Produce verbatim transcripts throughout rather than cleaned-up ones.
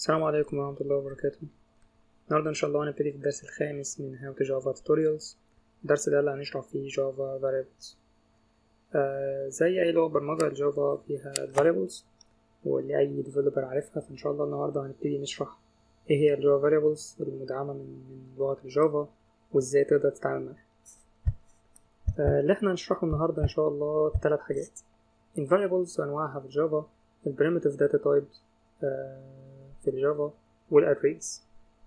السلام عليكم ورحمة الله وبركاته. النهاردة إن شاء الله هنبتدي في الدرس الخامس من How to Java Tutorials. الدرس ده اللي هنشرح فيه Java Variables. آه زي أي لغة برمجة الجافا فيها Variables، واللي أي developer عارفها، فإن شاء الله النهاردة هنبتدي نشرح إيه هي ال Java Variables المدعمة من, من لغة الجافا وإزاي تقدر تتعامل معاها. آه اللي احنا هنشرحه النهاردة إن شاء الله تلات حاجات: ال Variables وأنواعها في الجافا، ال Primitive Data Types آه في الجافا، والاريز.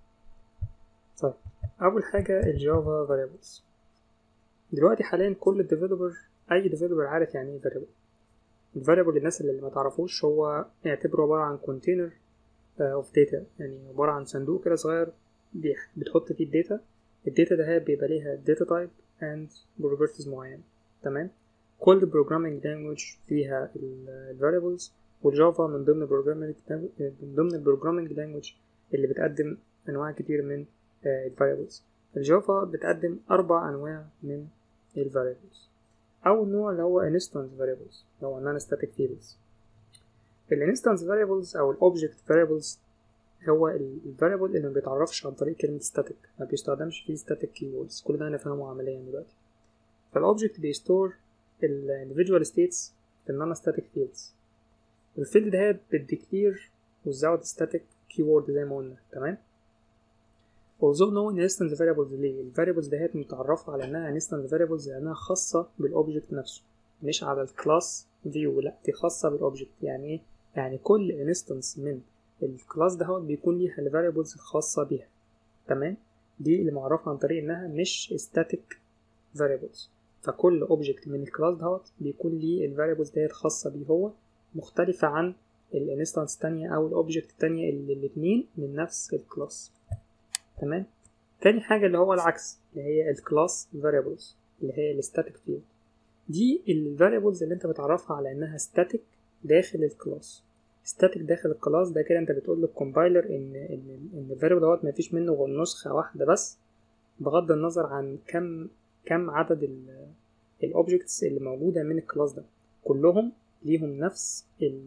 طيب، اول حاجه الجافا فاريبلز. دلوقتي حاليا كل ديفلوبر اي ديفلوبر عارف يعني ايه فاريبل. الفاريبل للناس اللي ما تعرفوش هو يعتبره عباره عن كونتينر اوف داتا، يعني عباره عن صندوق كده صغير بتحط فيه الداتا. الداتا ده بيبقى ليها داتا تايب اند بروبرتيز معينه. تمام. كل بروجرامينج لانجويج فيها الفاريبلز، والجافا من ضمن البروجرامينج من ضمن البروجرامينج لانجويج اللي بتقدم انواع كتير من الفاريبلز. الجافا بتقدم اربع انواع من الفاريبلز. اول نوع اللي هو instance variables، اللي هو non static fields. الانستانس variables او الاوبجكت variables هو الفاريبل اللي ما بيتعرفش عن طريق كلمه static، ما بيستخدمش فيه static keywords. كل ده هنفهمه عمليا دلوقتي. فالاوبجكت بيستور individual states في non static fields. الفيلد ده بتديكلير without static keyword زي ما قلنا. تمام. although knowing instance variables ليه الفاريبلز دهيت متعرفة على انها instance variables لانها خاصة بالاوبجكت نفسه، مش على الكلاس فيو، لا دي خاصة بالاوبجكت. يعني ايه؟ يعني كل instance من الكلاس ده بيكون ليها الفاريبلز الخاصة بيها. تمام. دي اللي معرفة عن طريق انها مش static variables. فكل اوبجكت من الكلاس ده بيكون ليه الفاريبلز دهيت خاصة بيه هو، مختلفة عن الانستانس التانية او الاوبجكت التانية اللي الاتنين من نفس الكلاس. تمام. تاني حاجة اللي هو العكس، اللي هي الكلاس variables اللي هي الستاتيك فيلد. دي الفاريبلز اللي انت بتعرفها على انها static داخل الكلاس. static داخل الكلاس ده كده انت بتقول للكومبايلر ان ان ان الفاريبل دوت ما فيش منه غير نسخة واحدة بس، بغض النظر عن كم كم عدد الاوبجكتس اللي موجودة من الكلاس ده، كلهم ليهم نفس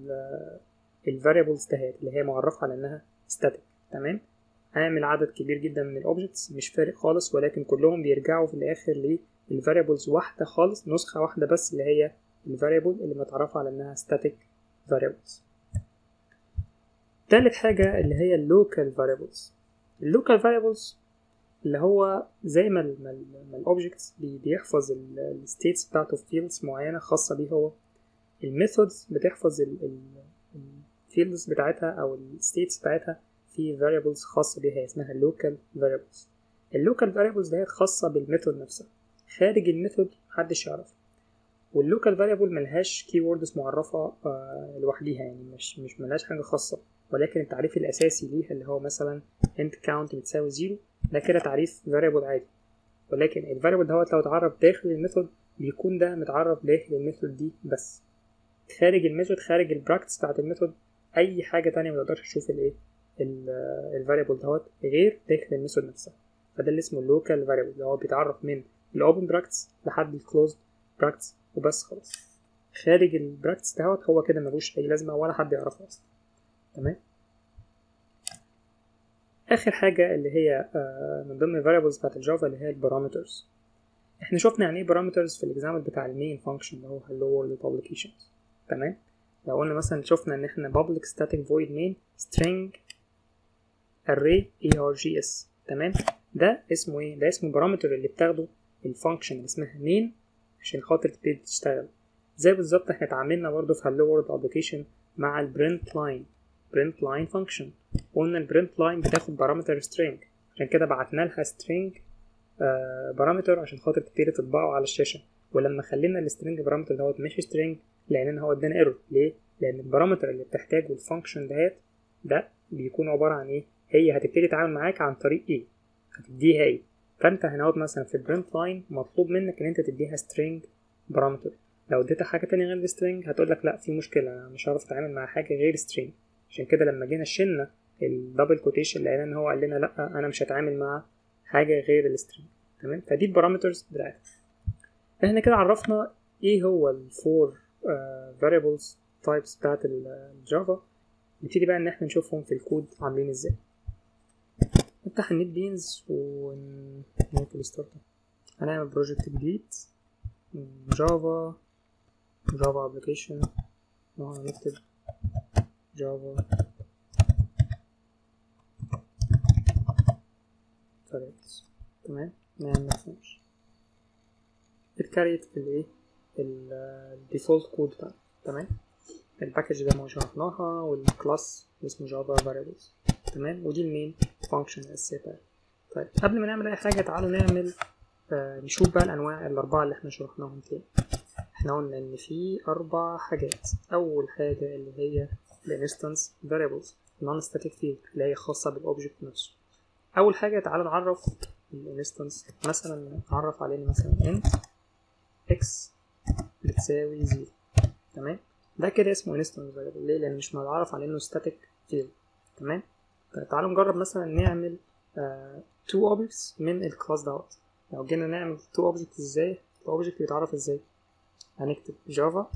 الفاريبلز دهات اللي هي معرفة على انها static. تمام. هعمل عدد كبير جدا من الاوبجكتس مش فارق خالص، ولكن كلهم بيرجعوا في الاخر للفاريبلز واحده خالص، نسخه واحده بس اللي هي الفاريبل اللي متعرفه على انها static variables. تالت حاجه اللي هي اللوكال variables. اللوكال variables اللي هو زي ما الاوبجكتس بيحفظ الستيتس بتاعته في فيلدز معينه خاصه بيه هو، الميثودز بتحفظ الفيلدز بتاعتها او الستيتس بتاعتها في variables خاصة بيها اسمها local variables. اللوكال variables دهيت خاصة بالميثود نفسها، خارج الميثود محدش يعرف. واللوكال variable ملهاش keywords معرفة آه لوحديها، يعني مش مش ملهاش حاجة خاصة، ولكن التعريف الأساسي ليها اللي هو مثلا int count بتساوي زيرو، ده كده تعريف variable عادي. ولكن ال variable دوت لو اتعرف داخل الميثود بيكون ده متعرف داخل الميثود دي بس. خارج الميثود، خارج البراكتس بتاعت الميثود، أي حاجة تانية متقدرش تشوف الايه الفاريبل دوت غير داخل الميثود نفسها. فده اللي اسمه اللوكال فاريبل، اللي هو بيتعرف من الاوبن براكتس لحد الكلوزد براكتس وبس خلاص. خارج البراكتس دوت هو كده ملوش اي لازمه ولا حد يعرفه اصلا. تمام. اخر حاجه اللي هي من ضمن الفاريبلز بتاعت الجافا اللي هي البارامترز. احنا شفنا يعني ايه بارامترز في الاكزامبل بتاع المين فانكشن اللي هو hello world publications. تمام. لو قلنا مثلا شفنا ان احنا public static void main string array args. تمام. ده اسمه ايه؟ ده اسمه بارامتر اللي بتاخده الفانكشن اللي اسمها main عشان خاطر تبتدي تشتغل. زي بالظبط احنا اتعاملنا برضو في hello world application مع البرنت لاين print line function. قلنا البرنت لاين بتاخد بارامتر string، عشان كده بعتنا لها string بارامتر عشان خاطر تبتدي تطبعه على الشاشه. ولما خلينا السترنج بارامتر دوت مش string لان هو ادانا ايرور. ليه؟ لان البارامتر اللي بتحتاجه الفانكشن دهات ده بيكون عباره عن ايه؟ هي هتبتدي تتعامل معاك عن طريق ايه؟ هتديها ايه؟ فانت هنقعد مثلا في البرنت لاين مطلوب منك ان انت تديها string بارامتر. لو اديتها حاجه تانية غير string هتقول لك لا في مشكله، انا مش هعرف اتعامل مع حاجه غير string. عشان كده لما جينا شلنا الدبل كوتيشن لقينا ان هو قال لنا لا انا مش هتعامل مع حاجه غير السترينج. تمام. فدي البارامترز بتاعتها. احنا كده عرفنا ايه هو الفور فاريبلز تايبس بتاعت الجافا. نبتدي بقى ان احنا نشوفهم في الكود عاملين ازاي. نفتح النت بينز ونعمل ستارت. هنعمل بروجكت جديد جافا جافا ابلكيشن، وهنكتب جافا فاريبلز. تمام. نعمل فينش. اتكريت الايه الديفولت كود بتاعنا. تمام. الباكج ده ما شرحناها، والكلاس اسمه جافا فاريبلز. تمام. ودي المين فانكشن الاساسيه بتاعتنا. طيب قبل ما نعمل اي حاجه تعالوا نعمل آه نشوف بقى الانواع الاربعه اللي احنا شرحناهم تاني. احنا قلنا ان في اربع حاجات. اول حاجه اللي هي الانستنس فاريبلز نون ستاتيك فيلد اللي هي خاصه بالاوبجكت نفسه. اول حاجه تعالوا نعرف الانستنس، مثلا نعرف عليه مثلا int x بتساوي زيرو. تمام. ده كده اسمه انستنس فاريبل. ليه؟ لان مش متعرف على انه ستاتيك فيلد. تمام. طيب تعالوا نجرب مثلا نعمل تو اوبجكتس من الكلاس دوت. لو جينا نعمل تو اوبجكتس ازاي؟ الاوبجكت بيتعرف ازاي؟ هنكتب جافا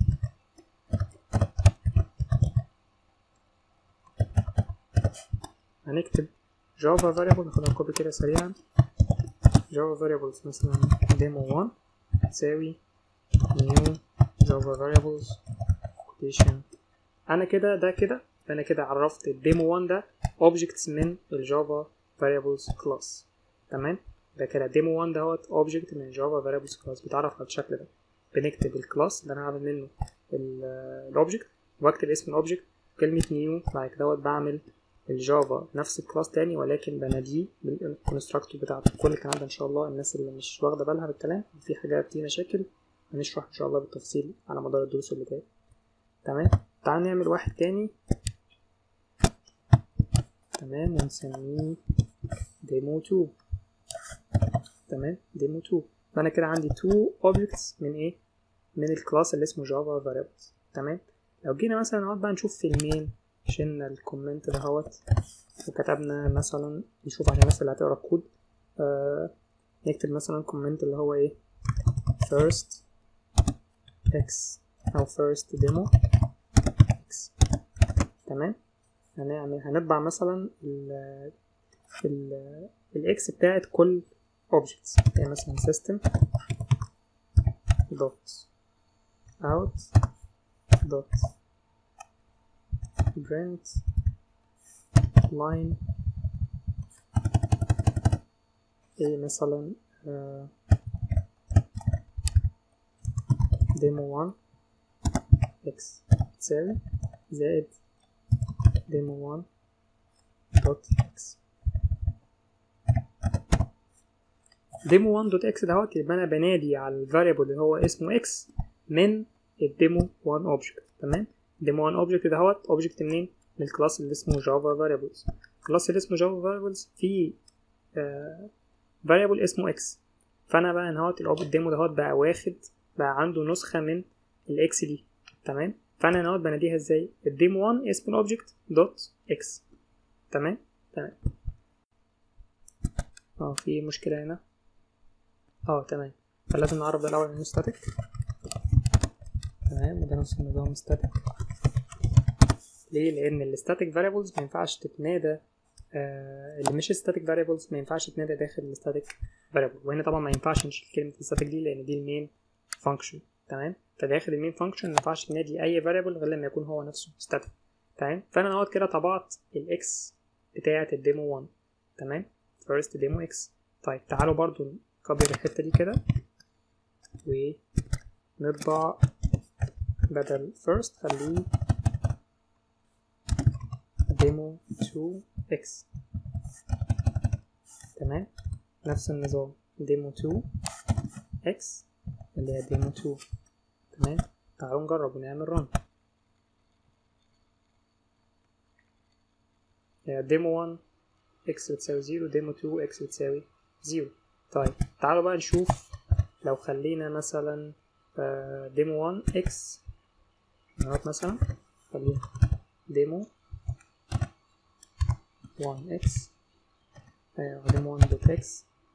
هنكتب جافا فاريبل. ناخدها كوبي كده سريعا. جافا فاريبلز مثلا ديمو واحد تساوي نيو جافا فاريبلز كوتيشن. انا كده ده كده انا كده عرفت الديمو واحد ده اوبجكتس من الجافا فاريبلز كلاس. تمام. ده كده ديمو واحد دوت اوبجكت من الجافا فاريبلز كلاس بيتعرف على الشكل ده. بنكتب الكلاس اللي انا هعمل منه الاوبجكت، واكتب اسم الاوبجكت كلمه نيو. بعد كده بعمل الجافا نفس الكلاس تاني ولكن بناديه بالكونستراكتور بتاعته. كل الكلام ده ان شاء الله الناس اللي مش واخده بالها بالكلام في حاجات فيه مشاكل هنشرح ان شاء الله بالتفصيل على مدار الدروس اللي جايه. تمام. تعال نعمل واحد تاني. تمام. ونسميه ديمو اتنين. تمام. ديمو اتنين. فانا كده عندي اتنين اوبجكتس من ايه؟ من الكلاس اللي اسمه جافا فاريبلز. تمام. لو جينا مثلا نقعد بقى نشوف في المين، شلنا الكومنت دهوت وكتبنا مثلا نشوف عشان الناس اللي هتقرا الكود آه نكتب مثلا كومنت اللي هو ايه first x او first demo x. تمام. هنعمل هنطبع مثلا ال ال الاكس بتاعت كل objects يعني مثلا system dot out dot print line ايه مثلا آه demo واحد x تساوي زائد demo واحد dot x. demo واحد dot x دوت يبقى انا بنادي على الفاريبل اللي هو اسمه x من الديمو واحد اوبجكت. تمام. ديمو واحد اوبجكت دهوت اوبجكت منين؟ من الكلاس اللي اسمه جافا فاريبلز. الكلاس اللي اسمه جافا فاريبلز فيه فاريبل اسمه x. فانا بقى نهوت الديمو دهوت بقى واخد بقى عنده نسخه من الاكس دي. تمام. فانا نهوت بناديها ازاي؟ الديمو واحد اسم الاوبجكت دوت x. تمام. تمام. اه في مشكله هنا. اه تمام. فلازم نعرف ده الاول انه ستاتيك. تمام. وده نفس النظام ستاتيك. ليه؟ لان الستاتيك فاريبلز ما ينفعش تتنادى آه اللي مش ستاتيك فاريبلز ما ينفعش تتنادى داخل الستاتيك فاريبل. وهنا طبعا ما ينفعش نشيل كلمه الستاتيك دي لان دي المين فانكشن. تمام. فداخل المين فانكشن ما ينفعش تنادي اي فاريبل غير لما يكون هو نفسه ستاتيك. تمام. فانا اهوت كده طبعت الاكس بتاعه الديمو واحد. تمام. first demo x. طيب تعالوا برضو نكبر الحته دي كده ونطبع بدل first خليه demo اتنين x. تمام. نفس النظام demo اتنين x اللي هي demo اتنين. تمام. تعالوا نجرب ونعمل run. يعني demo واحد x بتساوي زيرو demo اتنين x بتساوي زيرو. طيب تعالوا بقى نشوف لو خلينا مثلا uh, demo واحد x نقعد مثلا خلينا demo واحد x uh, demo واحد دوت x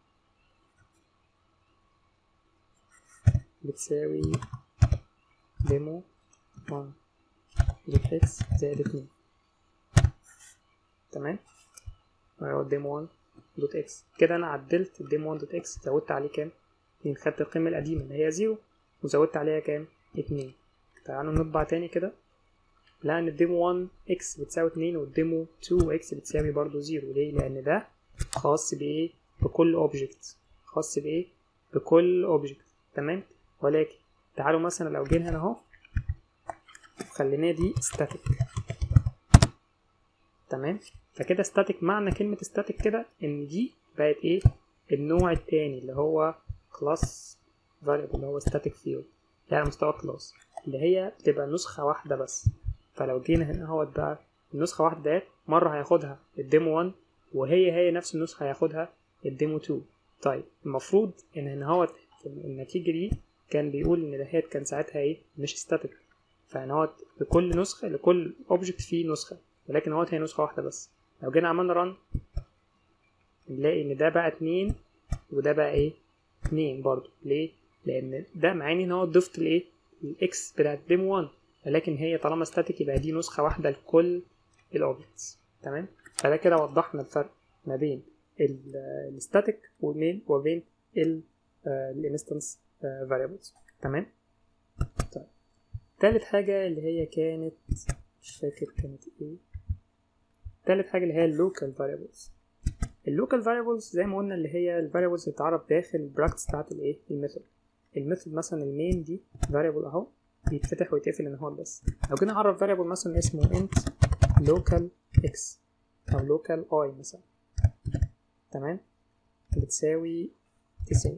بتساوي demo واحد دوت x زائد اتنين. تمام. اهو ديمو واحد دوت اكس كده انا عدلت الديمو واحد دوت اكس، زودت عليه كام؟ اتنين. خدت القيمه القديمه اللي هي صفر وزودت عليها كام؟ اتنين. تعالوا نطبع تاني كده، لقى ان الديمو واحد اكس بتساوي اتنين والديمو اتنين اكس بتساوي برضو صفر. ليه؟ لان ده خاص بايه؟ بكل اوبجكت. خاص بايه؟ بكل اوبجكت. تمام. ولكن تعالوا مثلا لو جينا هنا اهو خلينا دي ستاتيك. تمام. فكده ستاتيك، معنى كلمة ستاتيك كده ان دي بقت ايه؟ النوع التاني اللي هو كلاس فاريبل اللي هو ستاتيك فيلد، يعني مستوى كلاس اللي هي بتبقى نسخة واحدة بس. فلو جينا هنا اهوت بقى النسخة واحدة ديت مرة هياخدها الديمو واحد وهي هي نفس النسخة هياخدها الديمو اتنين. طيب المفروض ان هنا اهوت النتيجة دي كان بيقول ان دهيت كان ساعتها ايه؟ مش ستاتيك. فهنا اهوت لكل نسخة لكل اوبجكت فيه نسخة، ولكن اهوت هي نسخة واحدة بس. لو جينا عملنا رن نلاقي ان ده بقى اتنين وده بقى ايه؟ اتنين برضو. ليه؟ لان ده معني ان هو ضفت الايه؟ الاكس بتاعت ديمو واحد، ولكن هي طالما ستاتيك يبقى دي نسخة واحدة لكل الاوبجكتس. تمام. فده كده وضحنا الفرق ما بين الستاتيك وبين وبين الانستنس فاريبلز. تمام. طيب تالت حاجة اللي هي كانت مش فاكر كانت ايه. تالت حاجة اللي هي اللوكال فاريبلز. اللوكال فاريبلز زي ما قلنا اللي هي الفاريبلز اللي بتتعرف داخل البراكتس بتاعت الايه؟ الميثود. الميثود مثلا المين دي فاريبل اهو بيتفتح ويتقفل ان هو بس. لو جينا نعرف فاريبل مثلا اسمه انت لوكال اكس او لوكال اي مثلا، تمام، بتساوي تسعين.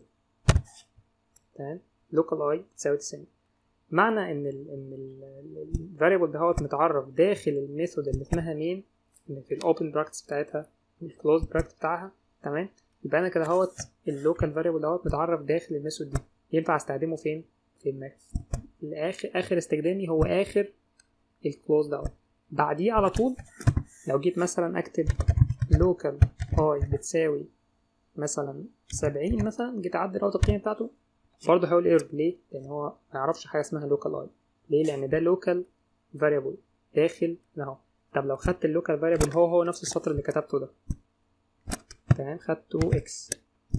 تمام. لوكال اي بتساوي تسعين. معنى ان ال ان الفاريبل ده هو متعرف داخل الميثود اللي اسمها مين، اللي في الاوبن براكتس بتاعتها الكلوز براكت بتاعها. تمام. يبقى انا كده اهوت اللوكال فاريبل دوت متعرف داخل الميثود دي. ينفع استخدمه فين؟ في الماث. الاخر اخر استخدامي هو اخر الكلوز دوت. بعديه على طول لو جيت مثلا اكتب لوكال اي بتساوي مثلا سبعين مثلا، جيت اعدل اهوت القيمه بتاعته برضه هيقول ايرور. ليه؟ لان هو ما يعرفش حاجه اسمها لوكال اي. ليه؟ لان ده لوكال فاريبل داخل اهو. طب لو خدت اللوكال فاريبل هو هو نفس السطر اللي كتبته ده، تمام، خدته اكس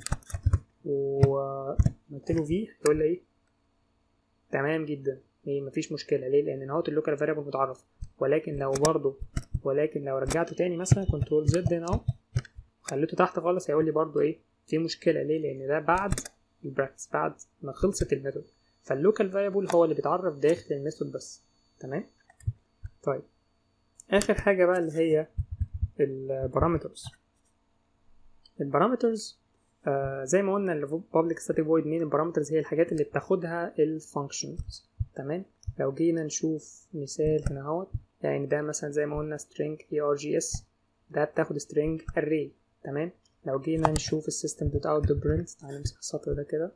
وقلت له في، هيقول لي ايه؟ تمام جدا، ايه مفيش مشكله. ليه؟ لان اهوت اللوكال فاريبل متعرف. ولكن لو برضه ولكن لو رجعته تاني مثلا كنترول زد هنا اهو خليته تحت خالص هيقول لي برضه ايه؟ في مشكله. ليه؟ لان ده بعد البراكتس، بعد ما خلصت الميثود. فاللوكال فاريبل هو اللي بيتعرف داخل الميثود بس. تمام. طيب اخر حاجه بقى اللي هي البارامترز. البارامترز آه زي ما قلنا اللي public static void main، البارامترز هي الحاجات اللي بتاخدها الفانكشنز. تمام. لو جينا نشوف مثال هنا اهوت، يعني ده مثلا زي ما قلنا string args، ده بتاخد string array. تمام. لو جينا نشوف السيستم دوت اوت دوت برنت، تعالى نمسح السطر ده كده.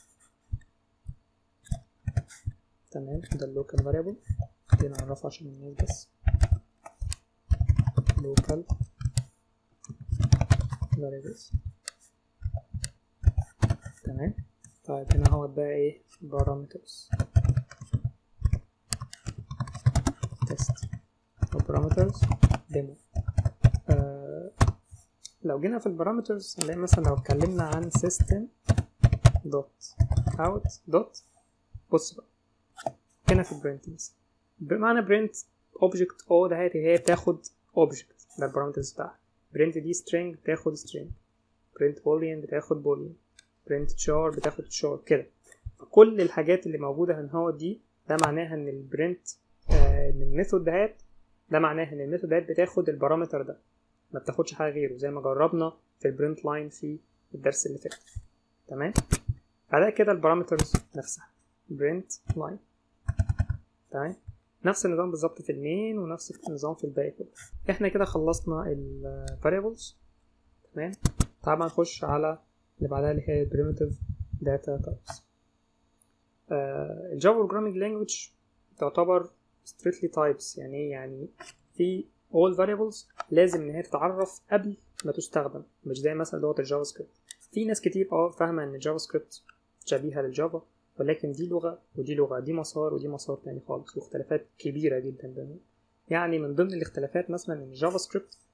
تمام. ده اللوكال فاريبل، خلينا نعرفه عشان الناس بس. local variables. تمام. طيب هنا هو بقى ايه؟ parameters test و parameters demo. آه لو جينا في البارامترز هنلاقي مثلا لو اتكلمنا عن system dot out dot، بص بقى هنا في البرنت مثلا بمعنى print object o ده هي بتاخد object، ده البارامترز بتاعها. print دي string بتاخد string، print boolean بتاخد boolean، print char بتاخد char كده. كل الحاجات اللي موجودة هنا هو دي ده معناها ان البرنت آه ان الميثود دهات، ده معناها ان الميثود دهات بتاخد البارامتر ده، ما بتاخدش حاجة غيره زي ما جربنا في البرنت لاين في الدرس اللي فات. تمام. فده كده البارامترز نفسها برنت لاين. تمام. نفس النظام بالظبط في المين ونفس النظام في الباقي كله. احنا كده خلصنا الفاريبلز. تمام. طبعا نخش على اللي بعدها اللي هي primitive data types. الجافا بروجرامينج لانجويج تعتبر strictly types. يعني ايه؟ يعني في all variables لازم ان هي تتعرف قبل ما تستخدم، مش زي مثلا لغه الجافا سكريبت. في ناس كتير اه فاهمه ان الجافا سكريبت شبيهه للجافا، ولكن دي لغه ودي لغه، دي مسار ودي مسار تاني خالص، واختلافات كبيره جدا بينهم. يعني من ضمن الاختلافات مثلا ان الجافا سكريبت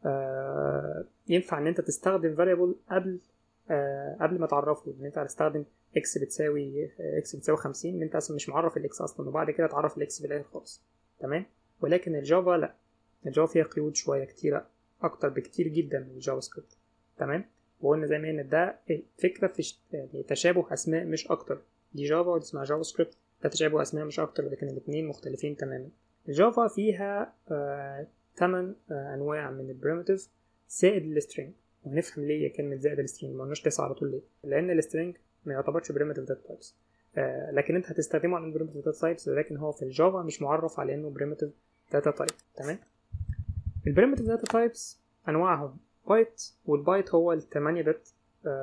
آه ينفع ان انت تستخدم variable قبل آه قبل ما تعرفه، ان انت هتستخدم x بتساوي x بتساوي خمسين، ان انت اصلا مش معرف الاكس اصلا، وبعد كده تعرف الاكس في الاخر خالص. تمام. ولكن الجافا لا، الجافا فيها قيود شويه كتيره اكتر بكتير جدا من الجافا سكريبت. تمام. وقلنا زي ما ان ده فكره في يعني تشابه اسماء مش اكتر، دي جافا ودي اسمها جافا سكريبت، ده تشابه اسماء مش اكتر، لكن الاثنين مختلفين تماما. الجافا فيها آه ثمان آه انواع من البريمتيف زائد السترينج. وهنفهم ليه كلمه زائد السترينج، ما قلناش تسعه على طول ليه، لان السترينج ما يعتبرش بريمتيف داتا تايبس، آه لكن انت هتستخدمه على انه بريمتيف داتا تايبس، لكن هو في الجافا مش معرف على انه بريمتيف داتا تايب. تمام. البريمتيف داتا تايبس انواعهم بايت، والبايت هو ال ثمانية بت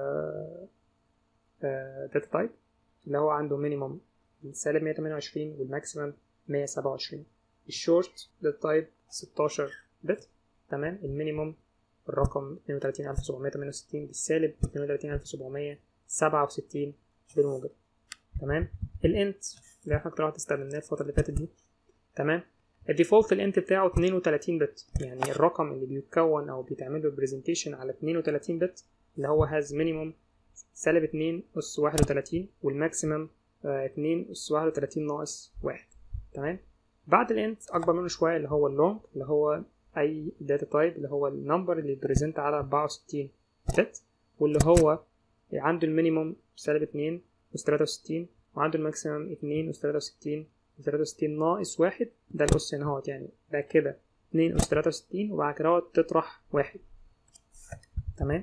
داتا تايب اللي هو عنده مينيمم سالب مية وتمنية وعشرين والماكسيمم مية وسبعة وعشرين. الشورت داتا تايب ستاشر بت. تمام. المينيمم الرقم اثنين وثلاثين ألف وسبعمية وتمنية وستين بالسالب اثنين وثلاثين ألف وسبعمية وسبعة وستين بالموجب. تمام. الانت اللي احنا اخترعت استخدمناه الفتره اللي فاتت دي. تمام. الديفولت الانت بتاعه اثنين وثلاثين بت، يعني الرقم اللي بيتكون او بيتعمل له بريزنتيشن على اثنين وثلاثين بت اللي هو هاز مينيمم سالب اتنين أس واحد وثلاثين والماكسيمم اتنين أس واحد وثلاثين ناقص واحد. تمام. بعد الانت اكبر منه شويه اللي هو اللونج، اللي هو اي داتا تايب اللي هو النمبر اللي بريزنت على أربعة وستين بت، واللي هو عنده المينيمم سالب اتنين أس ثلاثة وستين وعنده الماكسيمم اتنين أس ثلاثة وستين ثلاثة وستين ناقص واحد. ده الأس هنا اهوت، يعني ده كده اتنين أس ثلاثة وستين وبعد كده تطرح واحد. تمام.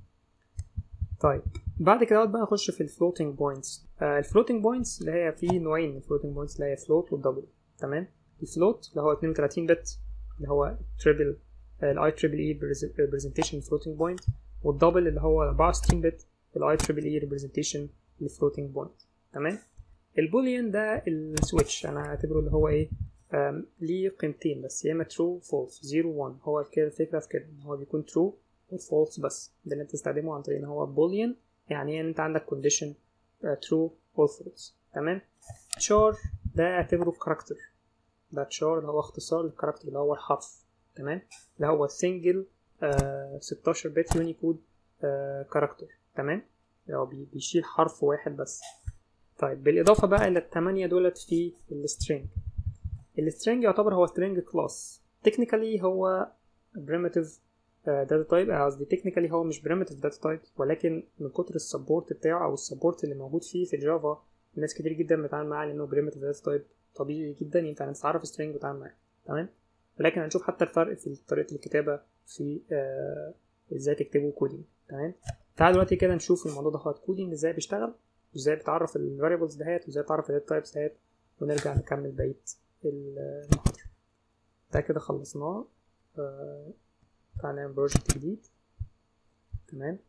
طيب بعد كده بقى نخش في الفلوتنج بوينتس. الفلوتنج بوينتس اللي هي في نوعين من الفلوتنج بوينتس، اللي هي فلوت والدبل. تمام. الفلوت اللي هو اثنين وثلاثين بت اللي هو تريبل الاي تريبل اي ريبريزنتيشن فلوتنج بوينت، والدبل اللي هو أربعة وستين بت الاي تريبل اي ريبريزنتيشن للفلوتنج بوينت. تمام. البوليان ده السويتش، انا هعتبره اللي هو ايه، ليه قيمتين بس، يا اما true false صفر واحد. هو كده الفكره في كده ان هو بيكون true و false بس، ده اللي انت تستخدمه عن طريق ان هو بوليان، يعني ان انت عندك condition uh, true or false. تمام. char ده اعتبره كاركتر، ده char اللي هو اختصار للكاركتر اللي هو الحرف. تمام. اللي هو single uh, ستاشر بت يونيكود كاركتر. تمام. اللي هو بيشيل حرف واحد بس. طيب بالاضافه بقى الى الثمانيه دولت في السترينج. السترينج يعتبر هو string class، technically هو primitive داتا تايب، قصدي تكنيكالي هو مش بريمتيف داتا تايب، ولكن من كتر السبورت بتاعه او السبورت اللي موجود فيه في الجافا الناس كتير جدا بتتعامل معاه لانه بريمتيف داتا تايب طبيعي جدا ينفع تعرف سترينج وتتعامل معاه. تمام. ولكن هنشوف حتى الفرق في طريقه الكتابه في آه ازاي تكتبوا كودينج. تمام. تعالوا دلوقتي كده نشوف الموضوع ده، هو كودينج ازاي بيشتغل، وازاي بتعرف الفاريبلز دهيت، وازاي بتعرف الداتا تايبس دهيت، ونرجع نكمل بقيه المحاضره. ده كده خلصناه. آه تعالى نعمل بروجكت جديد. تمام.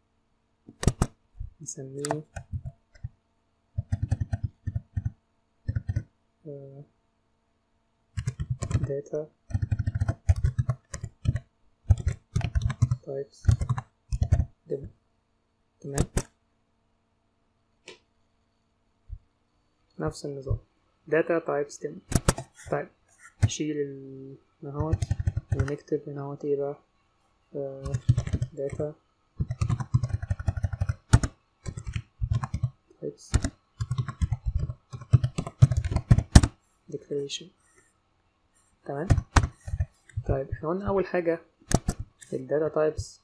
نسميه داتا تايبس ديمو. تمام. نفس النظام داتا تايبس ديمو. طيب نشيل النهوت ونكتب هنا ايه بقى، داتا تايبس declaration. تمام. طيب احنا قلنا اول حاجه في الداتا تايبس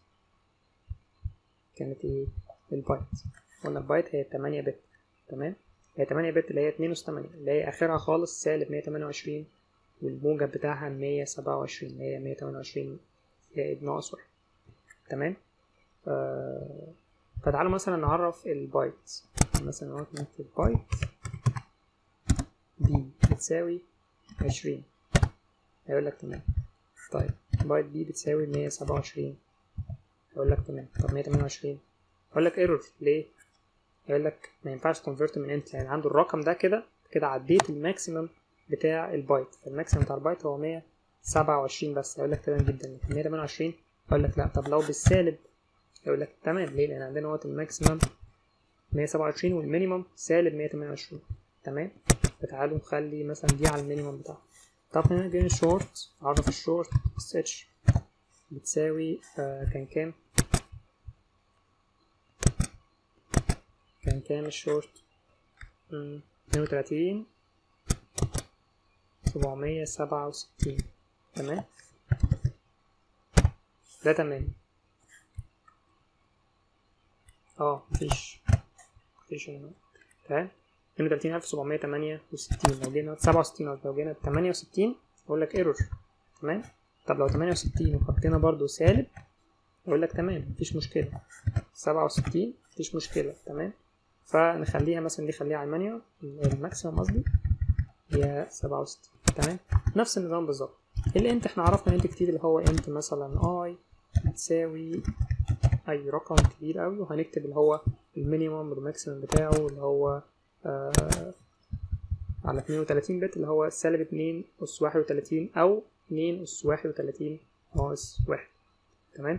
كانت ايه، البايت. قلنا البايت هي ثمانية بت. تمام. هي ثمانية بت اللي هي اتنين أس ثمانية اللي هي اخرها خالص سالب مية وتمنية وعشرين، والموجب بتاعها مية وسبعة وعشرين اللي هي مية وتمنية وعشرين زائد ناقص واحد. تمام. آه فتعالوا مثلا نعرف البايت. مثلا نكتب بايت بي بتساوي عشرين، هيقول لك تمام. طيب بايت بي بتساوي مية وسبعة وعشرين، هيقول لك تمام. طب مية وتمنية وعشرين، هيقول لك ايرور ليه؟ هيقول لك ما ينفعش كونفرت من انت، يعني عنده الرقم ده كده كده عديت الماكسيمم بتاع البايت، فالماكسيمم بتاع البايت هو مية وسبعة وعشرين بس. هيقول لك تمام جدا. مية وتمنية وعشرين هيقول لك لا. طب لو بالسالب، هيقول لك تمام ليه؟ لان عندنا وقت الماكسيمم مية وسبعة وعشرين والمينيمم سالب مية وتمنية وعشرين. تمام. فتعالوا نخلي مثلا دي على المينيمم بتاعها. طب هنا جاي الشورت، اعرف الشورت اس اتش بتساوي آه كان كام كان كام الشورت اتنين وتلاتين سبعمية سبعة وستين. تمام، ده تمام. اه مفيش مفيش هنا. تمام، اتنين وتلاتين ألف سبعمية تمانية وستين. لو جينا سبعة وستين لو جينا تمانية وستين يقول لك ايرور. تمام، طب لو تمانية وستين وحطينا برضو سالب يقول لك تمام مفيش مشكلة. سبعة وستين مفيش مشكلة. تمام، فنخليها مثلا دي خليها على المانيا الماكسيمم قصدي هي سبعة وستين. تمام، نفس النظام بالظبط. الانت احنا عرفنا انت كتير اللي هو انت مثلا اي بتساوي اي رقم كبير قوي، وهنكتب اللي هو المينيمم والماكسيمم بتاعه اللي هو آه على اتنين وتلاتين بت اللي هو سالب اتنين أس واحد وتلاتين او اتنين أس واحد وتلاتين ناقص واحد. تمام،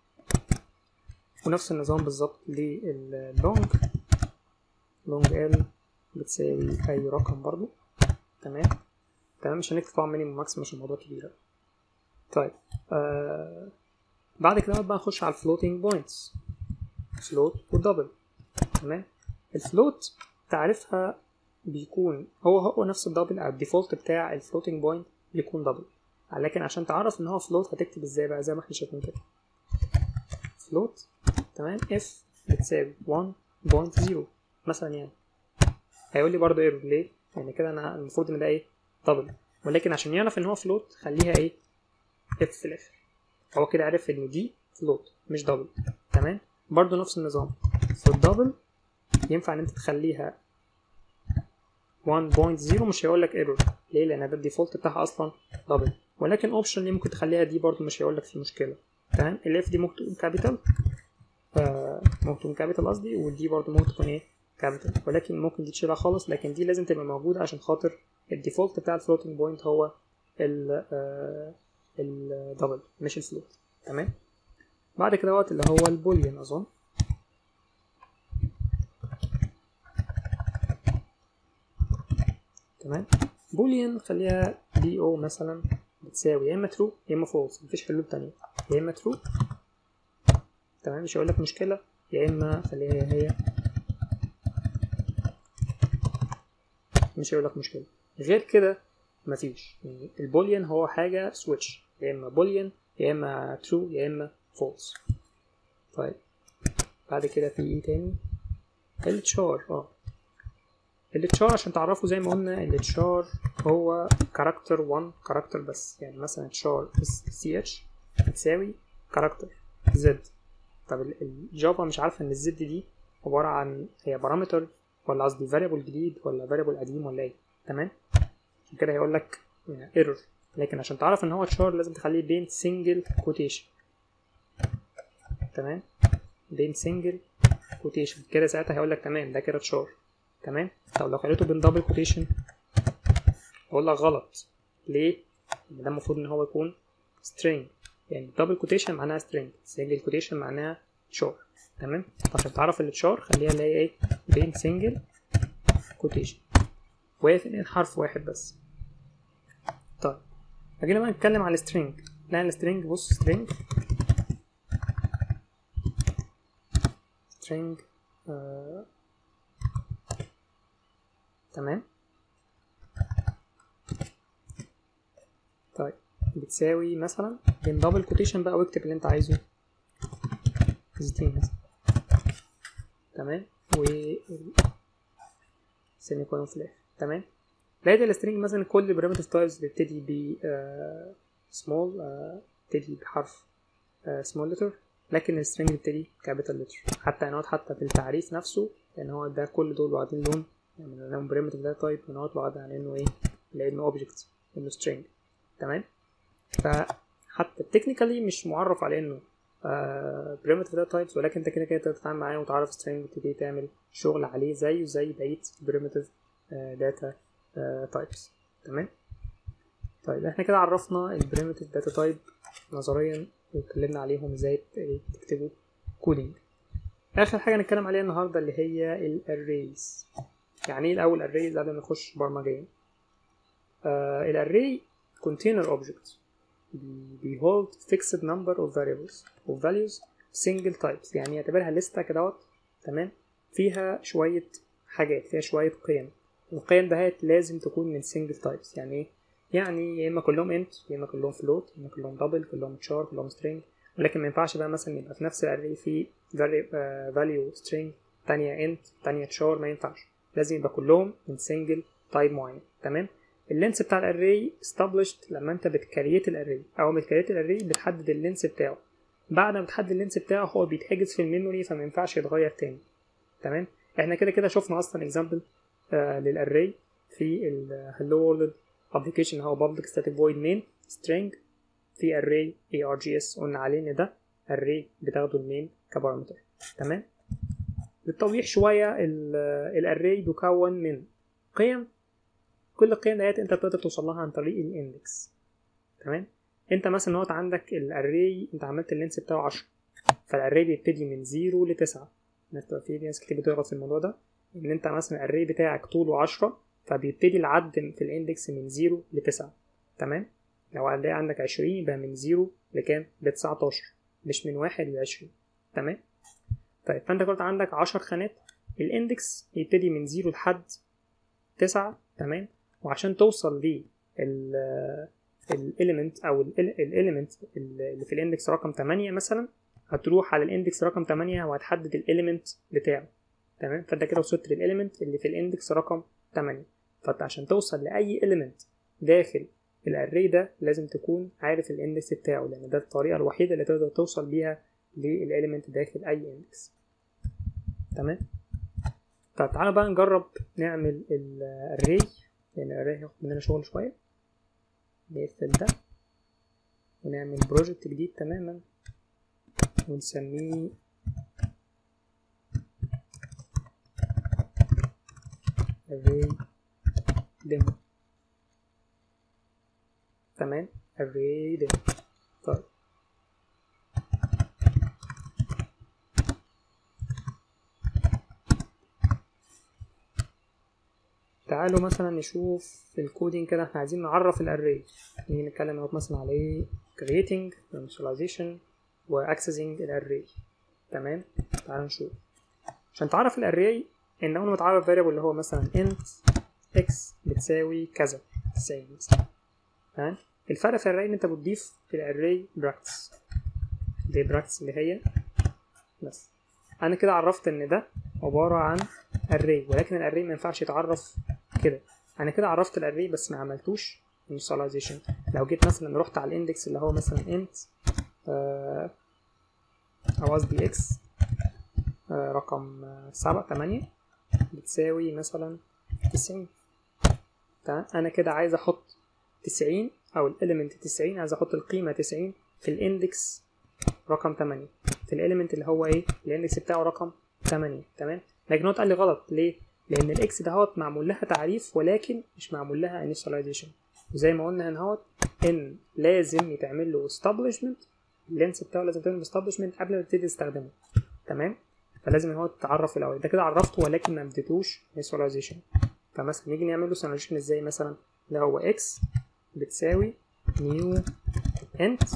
ونفس النظام بالظبط لللونج لونج ال بتساوي اي رقم برضو. تمام تمام، مش هنكتب طبعا مينيمم ماكسيمم عشان الموضوع كبير. طيب آه بعد كده بقى نخش على الفلوتنج بوينتس، فلوت والدبل. تمام، الفلوت تعرفها بيكون هو هو نفس الدبل، او الديفولت بتاع الفلوتنج بوينت بيكون دبل، لكن عشان تعرف ان هو فلوت هتكتب ازاي بقى زي ما احنا شايفين كده. فلوت تمام اف بتساوي واحد نقطة صفر مثلا، يعني هيقول لي برضه ايرور ليه؟ يعني كده انا المفروض ان ده ايه دبل، ولكن عشان يعرف ان هو فلوت خليها ايه اف في الاخر. هو كده عرف ان دي فلوت مش دبل. تمام، برضه نفس النظام في الدبل ينفع ان انت تخليها واحد نقطة صفر مش هيقول لك ايرور ليه؟ لان ده الديفولت بتاعها اصلا دبل، ولكن اوبشن اللي ممكن تخليها دي برضه مش هيقول لك في مشكله. تمام، الاف دي ممكن تكون كابيتال آه ممكن تكون كابيتال قصدي، ودي برضه ممكن تكون ايه كابيتال، ولكن ممكن دي تشيلها خالص، لكن دي لازم تبقى موجوده عشان خاطر الديفولت بتاع الفلوتنج بوينت هو ال آه الدبل مش الفلوت. تمام، بعد كده وقت اللي هو البوليان اظن. تمام، بوليان خليها بي او مثلا بتساوي يا اما ترو يا اما فولس، مفيش حلول تانية، يا اما ترو تمام مش هيقول لك مشكله، يا اما خليها هي مش هيقول لك مشكله. غير كده مفيش، يعني البوليان هو حاجه سويتش، يا اما بوليان يا اما ترو يا اما فولس. طيب بعد كده في ايه تاني؟ التشار. اه التشار عشان تعرفوا زي ما قلنا التشار هو كاركتر واحد كاركتر بس، يعني مثلا تشار سي اتش بتساوي كاركتر زد. طب الجافا مش عارفه ان الزد دي عباره عن هي بارامتر ولا قصدي فاريبل جديد ولا فاريبل قديم ولا ايه. تمام، عشان كده هيقول لك ايرور، لكن عشان تعرف ان هو تشار لازم تخليه بين سنجل كوتيشن. تمام، بين سنجل كوتيشن كده ساعتها هيقول لك تمام ده كده تشار. تمام، طب لو خليته بين دبل كوتيشن اقول لك غلط ليه؟ ده المفروض ان هو يكون string، يعني دبل كوتيشن معناها string، سنجل كوتيشن معناها شور. تمام، عشان تعرف الشور خليها اللي هي ايه بين سنجل كوتيشن وفي حرف واحد بس. طيب هجينا بقى نتكلم عن السترينج. لا السترينج بص سترينج سترينج آه. تمام، طيب بتساوي مثلا بين دبل كوتيشن بقى واكتب اللي انت عايزه ستين مثلا. تمام، و سيمي كولون في الاخر. تمام، لقيت السترينج مثلا كل البريمتيف تايبس بتبتدي ب سمول بتبتدي بحرف سمول لتر، لكن السترينج بتبتدي كابيتال لتر. حتى هنا حتى في التعريف نفسه لان هو ده كل دول واخدين لون، يعني لانهم بريمتيف ده تايب هنا واخد على انه ايه لانه اوبجكت انه سترينج. تمام، فحتى تكنيكالي مش معرف على انه بريمتيف داتا تايبس، ولكن انت كده كده تتعامل معاه وتعرف سترينج وتبتدي تعمل شغل عليه زيه زي بقيه بريمتيف داتا تايبس. تمام، طيب احنا كده عرفنا البريمتيف داتا تايب نظريا واتكلمنا عليهم ازاي تكتبوا كودينج. اخر حاجه نتكلم عليها النهارده اللي هي الاريز. يعني ايه الاول اريز قبل ما نخش برمجيا؟ آه الاري كونتينر اوبجكت، بي hold fixed number of variables of values single types، يعني يعتبرها لستة كده تمام، فيها شوية حاجات، فيها شوية قيم، القيم دهيت لازم تكون من single types. يعني ايه؟ يعني يا اما كلهم int، يا اما كلهم float، يا اما كلهم double، كلهم char، كلهم string. ولكن ما ينفعش بقى مثلا يبقى في نفس الاري في value string تانية int تانية char، ما ينفعش، لازم يبقى كلهم من single type معين. تمام. اللينس بتاع الاري established لما انت بتكريت الاري، او بتكريت الاري بتحدد اللينس بتاعه، بعد ما بتحدد اللينس بتاعه هو بيتحجز في الميموري، فما ينفعش يتغير تاني. تمام. احنا كده كده شفنا اصلا اكزامبل آه للاري في ال hello world application، هو public static void main string في array args، قلنا عليه ان ده array بتاخده المين كبارامتر. تمام. للتوضيح شويه، الاري بيكون من قيم، كل القيم ديت انت بتقدر توصل لها عن طريق الاندكس. تمام. انت مثلا نقط عندك الاري، انت عملت اللينس بتاعه عشرة، فالاري بيبتدي من صفر لتسعة. في ناس كتير بتغلط في الموضوع ده، ان انت مثلا الاري بتاعك طوله عشرة، فبيبتدي العد في الاندكس من صفر لتسعة. تمام. لو هنلاقي عندك عشرين يبقى من صفر لكام؟ لتسعتاشر، مش من واحد لعشرين. تمام. طيب فانت قلت عندك عشر خانات، الاندكس يبتدي من صفر لحد تسعة. تمام. وعشان توصل ل الاليمنت او الاليمنت اللي في الاندكس رقم تمانية مثلا، هتروح على الاندكس رقم تمانية وهتحدد الاليمنت بتاعه. تمام. فانت كده وصلت للاليمنت اللي في الاندكس رقم تمانية. فانت عشان توصل لاي اليمنت داخل الاري ده لازم تكون عارف الاندكس بتاعه، لان ده الطريقه الوحيده اللي تقدر توصل بيها للاليمنت داخل اي اندكس. تمام. طب تعالى بقى نجرب نعمل الاري، لان الاري هياخد مننا شغل شويه. نقفل ده ونعمل بروجكت جديد تماما ونسميه array demo. تمام. array demo. طيب تعالوا مثلا نشوف الكودينج كده، احنا عايزين نعرف الاري، نيجي نتكلم اهو مثلا عليه creating initialization و accessing الاري. تمام. تعالوا نشوف. عشان تعرف الاري ان اول ما تعرف variable اللي هو مثلا int x بتساوي كذا تسعين مثلا. تمام. الفرق في الاري ان انت بتضيف في الاري براكتس، دي براكتس اللي هي بس. انا كده عرفت ان ده عباره عن array، ولكن الاري ما ينفعش يتعرف كده. انا كده عرفت الاري بس ما عملتوش initialization. لو جيت مثلا رحت على الاندكس اللي هو مثلا int آه او قصدي x آه رقم سبعة تمانية بتساوي مثلا تسعين. تمام. انا كده عايز احط تسعين او الاليمنت تسعين، عايز احط القيمه تسعين في الاندكس رقم تمانية، في الاليمنت اللي هو ايه الاندكس بتاعه رقم تمانية. تمام. لكن هو قال لي غلط ليه؟ لان الاكس دهوت معمول لها تعريف ولكن مش معمول لها initialization. وزي ما قلنا هنا اهوت ان لازم يتعمل له establishment، اللينس بتاعه لازم تعمل establishment قبل ما تبتدي تستخدمه. تمام. فلازم ان هو تتعرف الاول، ده كده عرفته ولكن ما اديتوش initialization. فمثلا نيجي نعمل له initialization ازاي؟ مثلا اللي هو x بتساوي new int،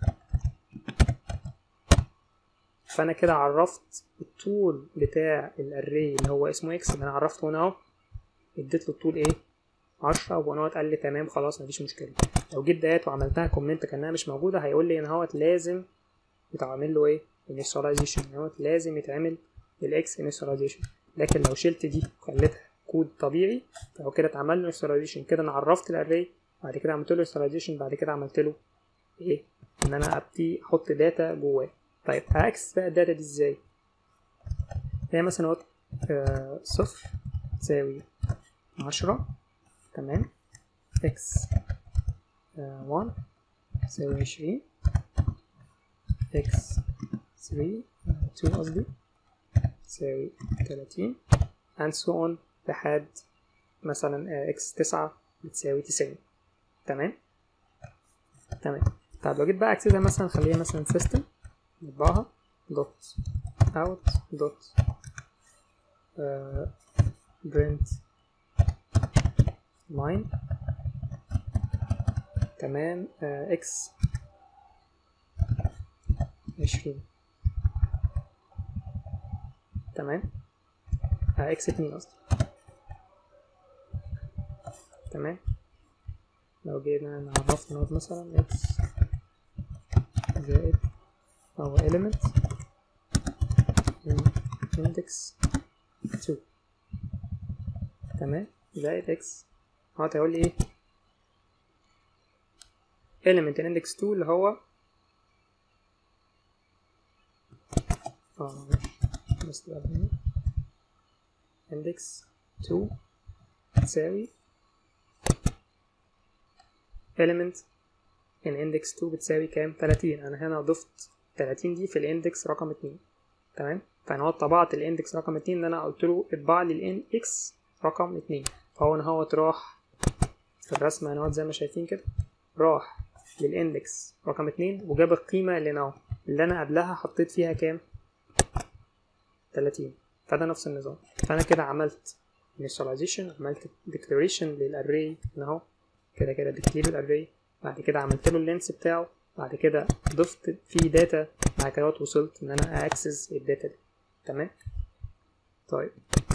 فانا كده عرفت الطول بتاع الاري اللي هو اسمه x اللي انا عرفته هنا اهو، اديت له الطول ايه عشرة، وهنا قال لي تمام خلاص مفيش مشكله. لو جيت ديت وعملتها كومنت كانها مش موجوده هيقول لي ان هو لازم يتعمل له ايه initialization، ان هو لازم يتعمل الاكس initialization. لكن لو شلت دي وخليتها كود طبيعي فهو كده اتعمل له initialization. كده انا عرفت الاري، بعد كده عملت له initialization، بعد كده عملت له ايه ان انا ابتدي احط داتا جواه. طيب هاكسس بقى الداتا دي ازاي؟ هي مثلا اهو آه صفر تساوي عشرة. تمام. اكس آه واحد تساوي عشرين، اكس ثلاثة اتنين قصدي تساوي تلاتين and so on لحد مثلا اكس تسعة بتساوي تسعين. تمام. تمام. طيب لو جيت بقى اكسسها مثلا خليها مثلا system نطبعها دوت اوت دوت print line تمام. آه اكس عشرين تمام. آه اكس اتنين قصدي. تمام. لو جينا نعرف نقول مثلا اكس زائد او element index two تمام زائد اكس. هو هيقول لي ايه؟ element index two اللي هو اه بس هنا index two تساوي element in index two بتساوي كام؟ تلاتين. انا هنا ضفت تلاتين دي في الاندكس رقم اتنين تمام. فانا هو طبعت الاندكس رقم اتنين ان انا قلت له اطبع لي الاندكس رقم اتنين. فهو انا هو راح في الرسمه انا زي ما شايفين كده، راح للاندكس رقم اتنين وجاب القيمه اللي انا اللي انا قبلها حطيت فيها كام؟ تلاتين. فده نفس النظام. فانا كده عملت initialization، عملت declaration للاري هنا اهو كده كده declare الاري، بعد كده عملت له اللينس بتاعه، بعد كده ضفت فيه داتا، بعد كده وصلت ان انا اكسس الداتا دي تمام. طيب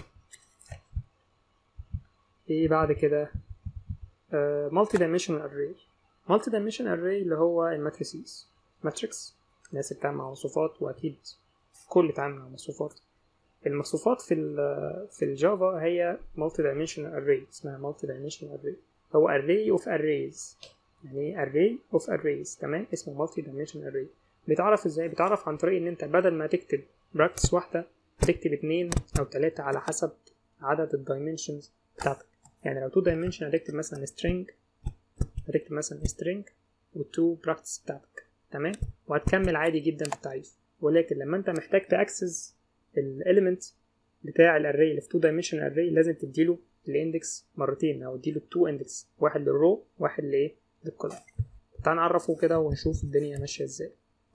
ايه بعد كده؟ مالتي دايمنشنال اري. مالتي دايمنشنال اري اللي هو الماتريسيز، ماتريكس الناس بتعمل مع مصفوفات، واكيد كل بتعمل مع مصفوفات. المصفوفات في ال في الجافا هي مالتي دايمنشنال اري، اسمها مالتي دايمنشنال اري. هو اري اوف اريز، يعني اري اوف اريز تمام، اسمه مالتي دايمنشنال اري. بيتعرف ازاي؟ بيتعرف عن طريق ان انت بدل ما تكتب براكتس واحده تكتب اتنين او تلاته على حسب عدد الدايمنشنز بتاعتك. يعني لو تو دايمنشن هتكتب مثلا string، هتكتب مثلا string والتو براكتس بتاعتك تمام، وهتكمل عادي جدا في التعريف. ولكن لما انت محتاج تاكسس الاليمنت بتاع الاري اللي في تو دايمنشن اري لازم تديله الاندكس مرتين، او تديله تو اندكس، واحد للرو واحد لايه للكولم. تعال نعرفه كده ونشوف الدنيا ماشيه ازاي.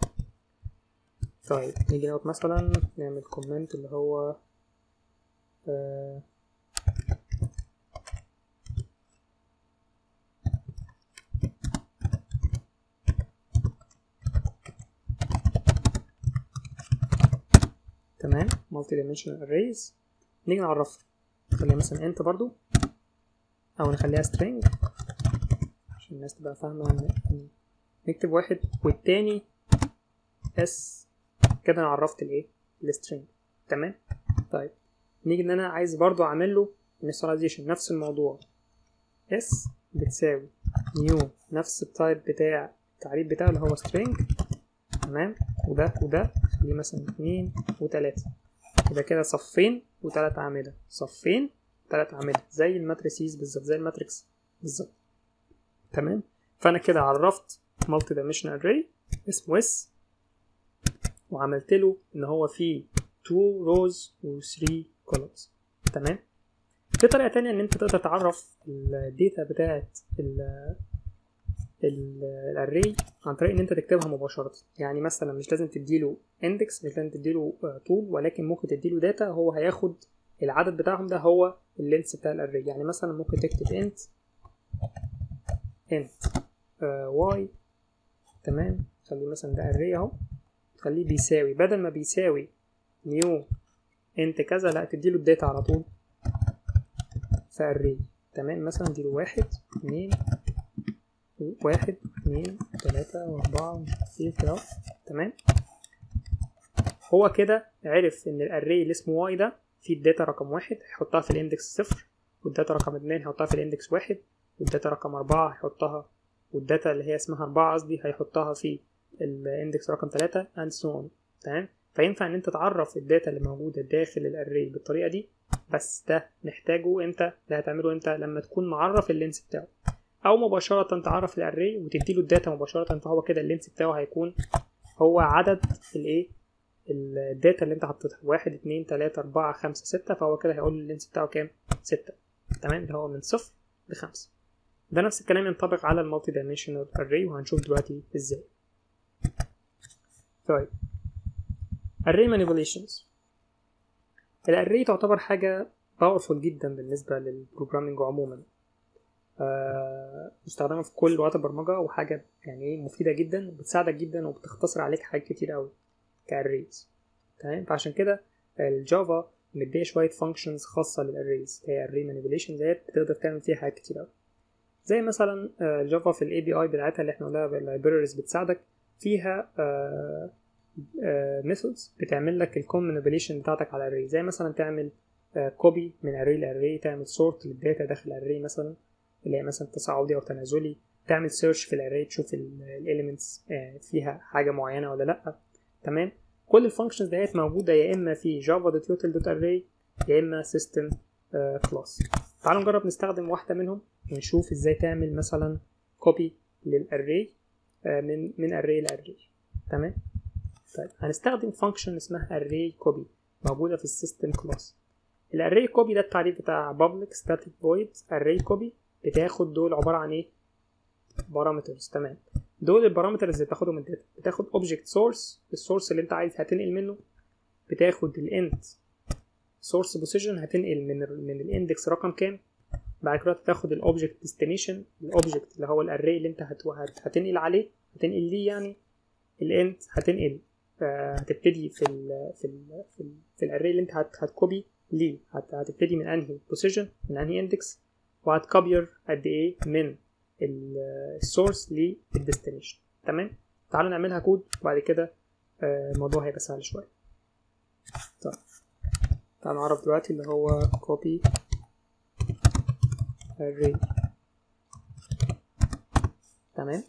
طيب نيجي نقول مثلا نعمل كومنت اللي هو آه تمام مالتي دايمنشنال اريز. نيجي نعرفها، نخليها مثلا انت برضو، او نخليها string عشان الناس تبقى فاهمه. نكتب واحد والتاني اس كده، انا عرفت الايه السترينج تمام. طيب نيجي ان انا عايز برضو اعمل له initialization، نفس الموضوع اس بتساوي نيو، نفس التايب بتاع التعريف بتاعه اللي هو string تمام. وده وده خليه مثلا اتنين وتلاتة، يبقى كده صفين وتلات اعمدة، صفين وتلات اعمدة زي الماتريسيز بالظبط، زي الماتريكس بالظبط تمام. فانا كده عرفت مالتي دايمنشنال اري اسمه اس، وعملت له ان هو فيه تو روز و ثري columns تمام. في طريقه تانية ان انت تقدر تعرف الداتا بتاعت الاري عن طريق ان انت تكتبها مباشره. يعني مثلا مش لازم تديله اندكس، مش لازم تديله طول، ولكن ممكن تديله داتا هو هياخد العدد بتاعهم ده هو اللينس بتاع الاري. يعني مثلا ممكن تكتب انت انت واي تمام، خليه مثلا ده اري اهو، خليه بيساوي، بدل ما بيساوي نيو انت كذا لا تديله الداتا على طول في اري تمام. مثلا اديله واحد اتنين واحد اتنين تلاتة واربعة كده تمام. هو كده عرف ان الاري اللي اسمه واي ده فيه الداتا رقم واحد هيحطها في الاندكس صفر، والداتا رقم اتنين هيحطها في الاندكس واحد، والداتا رقم اربعة هيحطها، والداتا اللي هي اسمها اربعة قصدي هيحطها في الاندكس رقم تلاتة and so on تمام. فينفع ان انت تعرف الداتا اللي موجودة داخل الاري بالطريقة دي، بس ده نحتاجه امتى؟ ده هتعمله امتى؟ لما تكون معرف اللينس بتاعه، او مباشرة تعرف الاري وتديله الداتا مباشرة، فهو كده اللينس بتاعه هيكون هو عدد الايه الداتا اللي انت حطيتها، واحد اتنين تلاتة اربعة خمسة ستة، فهو كده هيقول اللينس بتاعه كام؟ ستة تمام، ده هو من صفر لخمسة. ده نفس الكلام ينطبق على المالتي دايمنشنال اري، وهنشوف دلوقتي ازاي. طيب array manipulations. الاري تعتبر حاجة powerful جدا بالنسبة للبروجرامينج عموما. آه مستخدمه في كل لغات البرمجه، وحاجه يعني ايه مفيده جدا وبتساعدك جدا وبتختصر عليك حاجات كتير قوي كاريز. تمام. فعشان كده الجافا مديه شويه فانكشنز خاصه للاريز، هي array manipulation ديت بتقدر تعمل فيها حاجات كتير قوي. زي مثلا الجافا في الاي بي اي بتاعتها اللي احنا قلناها باللايبريز بتساعدك فيها ميثودز بتعمل لك الكوم مانيبيوليشن بتاعتك على الاري، زي مثلا تعمل كوبي من اري لاري، تعمل سورت للداتا داخل الاري مثلا اللي هي مثلا تصاعدي او تنازلي، تعمل سيرش في الاري تشوف الاليمنتس فيها حاجه معينه ولا لا. تمام. كل الفانكشنز ديت موجوده يا اما في جافا دوت يوتل دوت اري يا اما سيستم كلاس. تعالوا نجرب نستخدم واحده منهم ونشوف ازاي تعمل مثلا كوبي للاري من من array لاري. تمام. طيب هنستخدم فانكشن اسمها array copy موجوده في السيستم كلاس. الاري copy ده التعريف بتاع public static void array copy، بتاخد دول عباره عن ايه؟ بارامترز. تمام. دول البارامترز اللي بتاخدهم من الداتا، بتاخد object source السورس اللي انت عايز هتنقل منه، بتاخد الانت source position هتنقل من ال من الاندكس رقم كام، بعد كده تاخد الاوبجكت ديستنيشن الاوبجكت اللي هو الاري اللي انت هتنقل عليه هتنقل ليه يعني الاند هتنقل آه هتبتدي في ال في ال في, ال في الاري اللي انت هتكوبي ليه، هتبتدي من انهي بوزيشن من انهي اندكس، وهتكوبير قد ايه من السورس للديستنيشن. تمام. تعالوا نعملها كود وبعد كده آه الموضوع هيبقى سهل شويه. طيب تعالوا نعرف دلوقتي اللي هو copy array. تمام.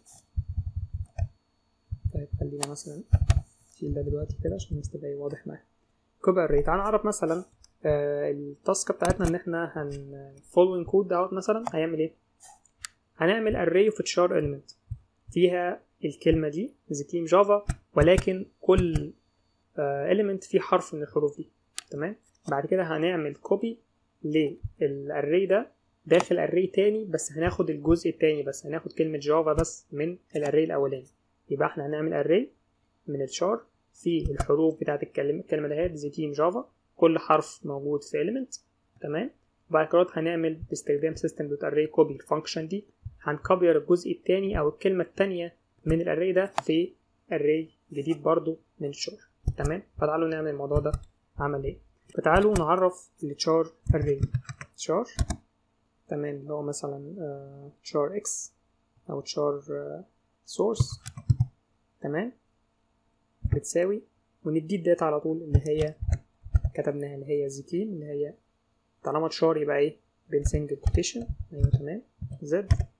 طيب خلينا مثلا نشيل ده دلوقتي كده عشان يبقى واضح معايا. كوبي array. تعالى نعرف مثلا آه التاسك بتاعتنا ان احنا هن following code دوت مثلا هيعمل ايه. هنعمل array of char element فيها الكلمه دي the team java، ولكن كل آه element فيه حرف من الحروف دي. تمام. بعد كده هنعمل copy للarray ده داخل array تاني، بس هناخد الجزء التاني بس، هناخد كلمة جافا بس من الاري الأولاني. يبقى احنا هنعمل array من الشار في الحروف بتاعت الكلمة الكلمة دهيت زي تيم جافا، كل حرف موجود في element. تمام. وبعد كده هنعمل باستخدام system.array copy الفانكشن دي هنكوبير الجزء التاني أو الكلمة التانية من الاري ده في array جديد برضو من الشار. تمام. فتعالوا نعمل الموضوع ده عمل ايه. فتعالوا نعرف الشار array شار. تمام. اللي هو مثلا uh, char x او char uh, source. تمام. بتساوي وندي الداتا على طول اللي هي كتبناها اللي هي زي تيم اللي هي طالما char يبقى ايه بين single quotation. ايوه تمام. z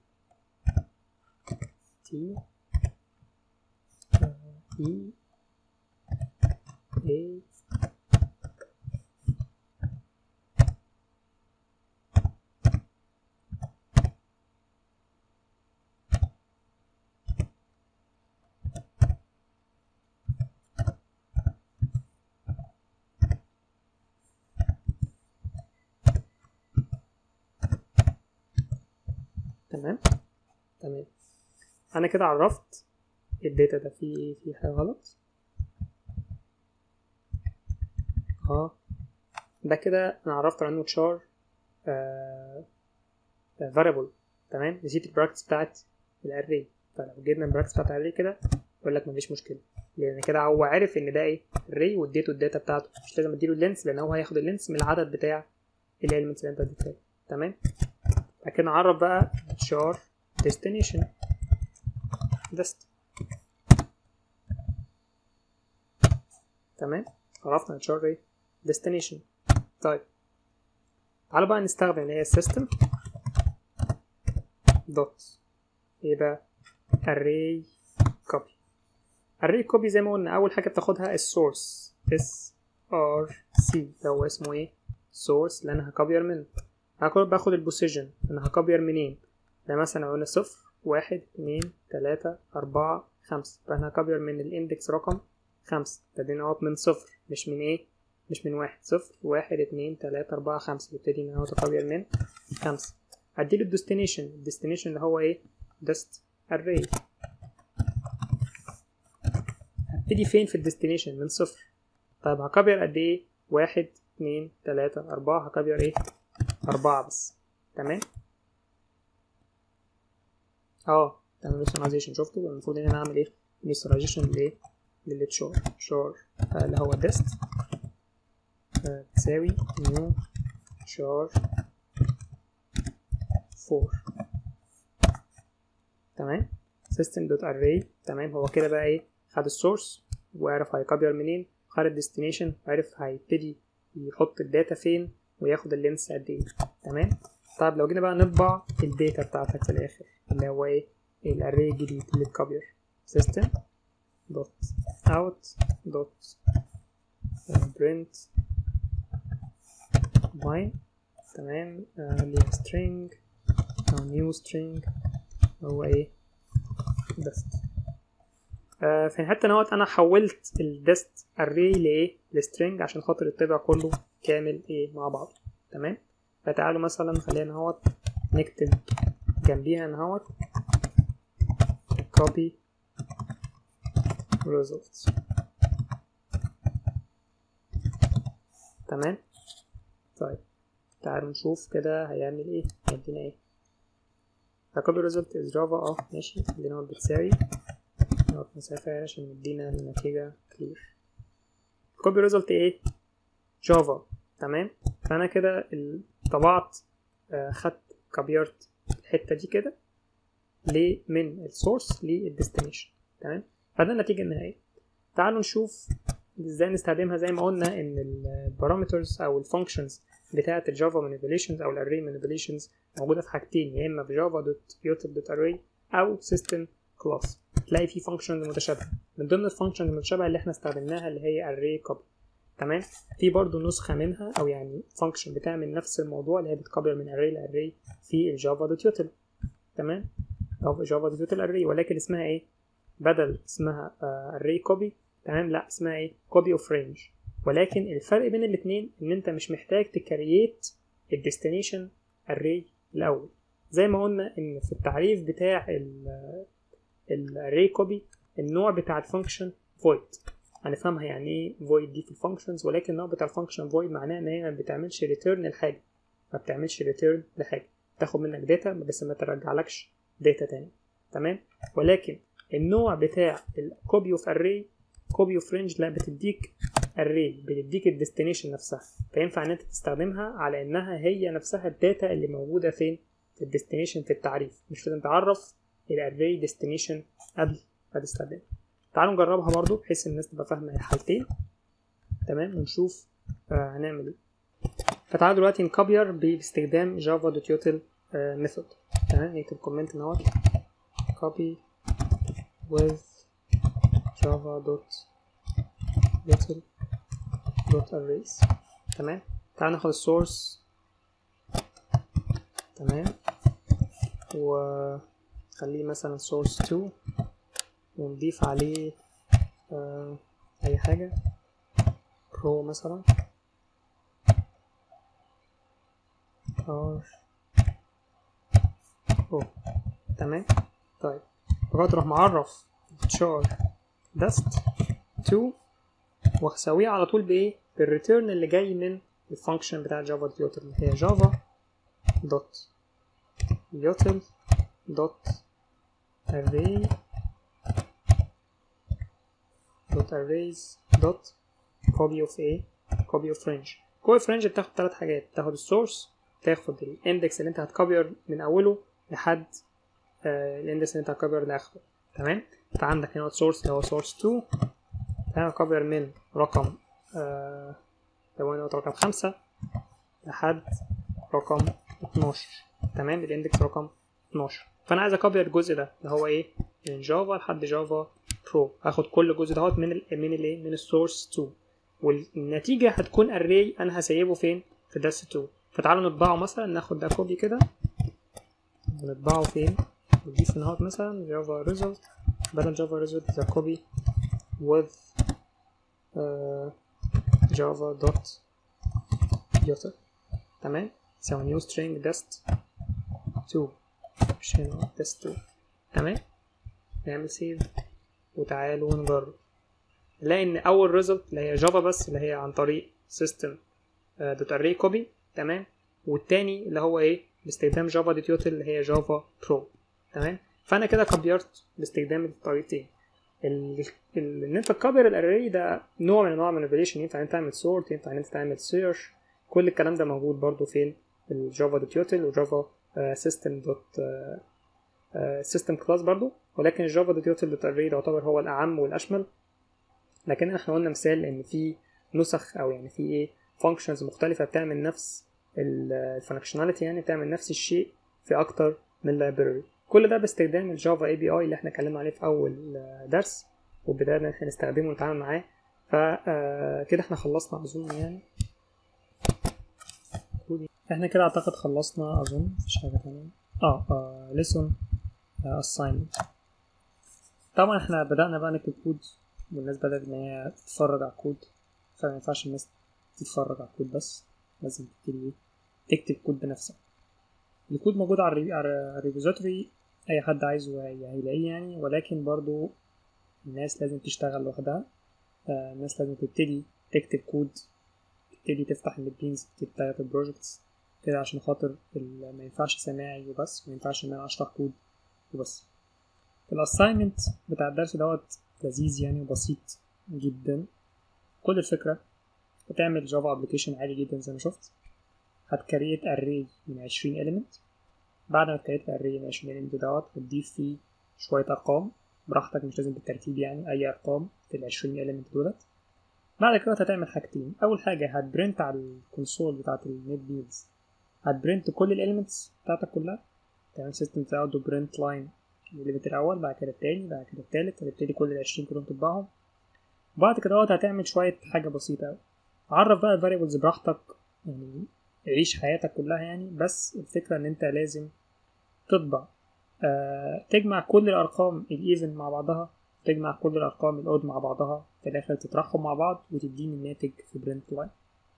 t e a تمام. تمام. انا كده عرفت الداتا ده في في حاجه غلط. اه ده كده انا عرفت عنه تشار آه variable. تمام. نسيت البراكتس بتاعت الاري، فلو جبنا البراكتس بتاعت الاري كده يقول لك مفيش مشكله، لان كده هو عارف ان ده ايه array واديته الداتا بتاعته، مش لازم اديله اللينس لان هو هياخد اللينس من العدد بتاع الاليمنتس اللي انت اديتها. تمام. بعد كده نعرف بقى char destination dest. تمام. عرفنا char ايه destination. طيب تعالوا بقى نستخدم اللي هي system دوت ايه بقى array copy. array copy زي ما قلنا اول حاجه بتاخدها السورس s r c ده هو اسمه ايه source اللي انا هكوبير منه. هاخد باخد البوزيشن انا هكوبير منين، ده مثلا قلنا صفر واحد اتنين تلاتة اربعة خمسة، فانا هكوبير من الاندكس رقم خمسة. ابتدينا اهوت من صفر مش من ايه مش من واحد. صفر واحد اتنين تلاتة اربعة خمسة، يبتدي اهوت اكوبير من خمسة. اديله الديستنيشن الديستنيشن اللي هو ايه dest array. هبتدي فين في الديستنيشن من صفر. طيب هكوبير قد ايه واحد اتنين تلاتة اربعة، هكوبير ايه اربعة بس. تمام. اه تمام initialization شفتوا. المفروض ان انا اعمل ايه initialization لايه للتشار شار آه اللي هو dest آه تساوي new char فور. تمام system.array. تمام هو كده بقى ايه خد السورس وعرف هيكابير منين، خد الديستنيشن وعرف هيبتدي يحط الداتا فين وياخد اللينس قد ايه. تمام. طيب لو جينا بقى نطبع الداتا بتاعتك في الاخر اللي هو ايه الاري الجديد اللي اتكابير system دوت اوت دوت برنت باين. تمام اللي هي string او new string هو ايه dest. آه في الحته نوت انا حولت الدست اري لايه لسترينج عشان خاطر الطبع كله كامل ايه مع بعض. تمام. فتعالوا مثلا خلينا نهوت نكتب جنبيها نهوت copy results. تمام. طيب تعالوا نشوف كده هيعمل ايه هيدينا ايه. copy result is java اه ماشي خلينا نقول بتساوي نقط مسافة عشان يدينا النتيجة clear. copy result ايه جافا. تمام. فانا كده طبعت آه خدت كابيرت الحتة دي كده ليه من السورس للديستنيشن. تمام. فده النتيجة النهائية. تعالوا نشوف ازاي نستخدمها. زي ما قلنا ان البارامترز او الفانكشنز بتاعة الجافا مانيبيوليشنز او الاري مانيبيوليشنز موجودة في حاجتين، يا اما في جافا دوت يوتل دوت اري او سيستم كلاس. تلاقي في فانكشنز متشابهة. من ضمن الفانكشنز المتشابهة اللي احنا استخدمناها اللي هي array copy. تمام. في برضو نسخة منها او يعني فانكشن بتعمل نفس الموضوع اللي هي بتكبر من array لarray في الجافا دوت يوتل. تمام. او في جافا دوت يوتل array ولكن اسمها ايه بدل اسمها uh, array copy. تمام. لا اسمها ايه copy of range. ولكن الفرق بين الاثنين ان انت مش محتاج تكريت الديستنيشن array الاول. زي ما قلنا ان في التعريف بتاع الاري كوبي النوع بتاع الفانكشن void. هنفهمها يعني ايه void دي في الفانكشنز. ولكن النوع بتاع الفانكشن void معناه ان هي ما بتعملش ريتيرن لحاجه ما بتعملش ريتيرن لحاجه تاخد منك داتا بس ما ترجعلكش داتا تاني. تمام. ولكن النوع بتاع الكوبي اوف اري كوبي اوف رينج لا بتديك اري بتديك الديستنيشن نفسها. فينفع ان انت تستخدمها على انها هي نفسها الداتا اللي موجوده فين في الديستنيشن في التعريف. مش لازم تعرف الاري ديستنيشن قبل ما تستخدمها. تعالوا نجربها برضو بحيث الناس تبقى فاهمه الحالتين. تمام. ونشوف آه هنعمل ايه. فتعالوا دلوقتي نكبير باستخدام جافا دوت يوتل ميثود. تمام. نكتب كومنت نوت copy with java dot util dot arrays. تمام. تعالوا ناخد السورس. تمام. وخليه مثلا source two ونضيف عليه آه اي حاجة pro مثلا or pro. تمام. طيب بقى تروح معرف char dest two وهساويه على طول بايه بالريتيرن اللي جاي من الفانكشن بتاع جافا دوت يوتل اللي هي جافا دوت يوتل دوت array دوت arrays دوت copy of a copy of range. copy of range بتاخد ثلاث حاجات. تاخد السورس تاخد الاندكس اللي انت هتكبر من اوله لحد آه الاندكس اللي انت هتكبر لاخره. تمام. فعندك هنا السورس اللي هو source two هكبر من رقم آه لو انا رقم خمسة لحد رقم اتناشر. تمام. الاندكس رقم اتناشر. فانا عايز اكبر الجزء ده اللي هو ايه من جافا لحد جافا برو. هاخد كل جزء دهوت من ال من الايه من السورس two والنتيجه هتكون array انا هسيبه فين في داس two. فتعالوا نطبعه مثلا ناخد ده كوبي كده ونطبعه فين نضيف هنا مثلا جافا ريزلت بدل جافا ريزلت ذا كوبي with uh, java dot util. تمام. سوي new string dest two مش هنا dest two. تمام. نعمل سيف وتعالوا نجرب. نلاقي ان اول ريزلت اللي هي جافا بس اللي هي عن طريق system دوت array copy. تمام. والتاني اللي هو ايه باستخدام جافا دوت يوتل اللي هي جافا برو. تمام. فانا كده كبرت باستخدام الطريقتين. ان انت تكبر الاري ده نوع من انواع المانيبيوليشن، ينفع انت تعمل سورت، ينفع انت تعمل سيرش، كل الكلام ده موجود برضو فين الجافا دوت يوتل وجافا سيستم دوت سيستم كلاس برضو. ولكن الجافا دوت يوتل دوت اري ده يعتبر هو الاعم والاشمل. لكن احنا قلنا مثال ان في نسخ او يعني في ايه فانكشنز مختلفه بتعمل نفس الفانكشناليتي، يعني بتعمل نفس الشيء في اكتر من لايبراري. كل ده باستخدام الجافا اي بي اي اللي احنا اتكلمنا عليه في اول درس، وبدأنا احنا نستخدمه ونتعامل معاه. فكده احنا خلصنا اظن، يعني احنا كده اعتقد خلصنا اظن، مفيش حاجه ثانيه. اه اه lesson assignment. طبعا احنا بدأنا بقى نكتب كود، والناس بدأت ان هي تتفرج على الكود، فما ينفعش الناس تتفرج على الكود بس، لازم تبتدي تكتب كود بنفسك. الكود موجود على الريبوزيتوري، اي حد عايزه هيلاقيه يعني، ولكن برضو الناس لازم تشتغل لوحدها. آه الناس لازم تبتدي تكتب كود، تبتدي تفتح البينز بتاعت البروجكتس كده، عشان خاطر ما ينفعش سماعي وبس، ما ينفعش ان انا اشرح كود وبس. الاساينمنت بتاع الدرس دوت لذيذ يعني وبسيط جدا. كل الفكره هتعمل جافا ابلكيشن عادي جدا زي ما شفت، هتكريت اري من عشرين element. بعد ما تكريت الاري من عشرين element دوت هتضيف فيه شويه ارقام براحتك، مش لازم بالترتيب يعني، اي ارقام في ال عشرين element دولت. بعد كده هتعمل حاجتين. اول حاجه هتبرنت على الكونسول بتاعت النت بيلز، هتبرنت كل الاليمنتس بتاعتك كلها. تعمل سيستم بتاعه برنت لاين، الاليمنت الاول بعد كده التاني بعد كده التالت، هتبتدي كل العشرين كلهم تطبعهم. وبعد كده هتعمل شويه حاجه بسيطه قوي، عرف بقى الفاريبلز براحتك، يعني عيش حياتك كلها يعني. بس الفكره ان انت لازم تطبع آه تجمع كل الارقام الايفن مع بعضها، تجمع كل الارقام الاود مع بعضها، في الاخر تطرحهم مع بعض وتديني الناتج في برنت لاين.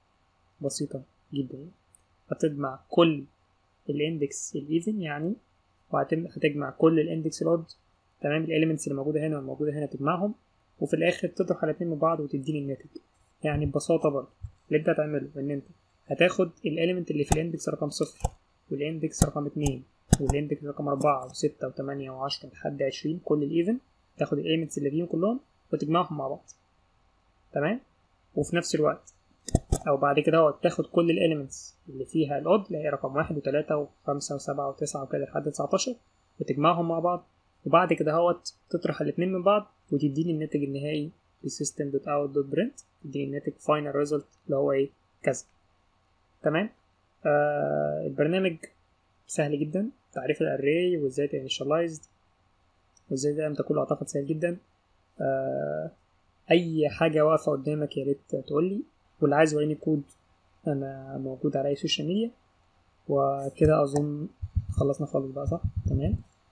بسيطه جدا. هتجمع كل الاندكس الايفن يعني، وهتجمع كل الاندكس الاود، تمام، الاليمنتس اللي موجوده هنا والموجوده هنا تجمعهم، وفي الاخر تطرح الاثنين من بعض وتديني الناتج. يعني ببساطه برضه اللي انت هتعمله ان انت هتاخد الاليمنت اللي في الاندكس رقم صفر والاندكس رقم اتنين والاندكس رقم اربعة وستة وتمانية وعشرة لحد عشرين، كل الايفن تاخد الاليمنتس اللي فيهم كلهم وتجمعهم مع بعض، تمام. وفي نفس الوقت او بعد كده هو تاخد كل الاليمنتس اللي فيها الاود اللي هي رقم واحد وتلاتة وخمسة وسبعة وتسعة وكده لحد تسعتاشر وتجمعهم مع بعض، وبعد كده هو تطرح الاثنين من بعض وتديني الناتج النهائي بسيستم دوت اوت دوت برنت، تديني الناتج فاينل ريزلت اللي هو ايه كذا، تمام. آه البرنامج سهل جدا، تعريف الاري وازاي تانيشالايزد وازاي ده ده كله اعتقد سهل جدا. آه اي حاجه واقفه قدامك يا ريت تقول لي، واللي عايز يوريني كود انا موجود على اي سوشيال ميديا. وكده اظن خلصنا خالص بقى، صح؟ تمام.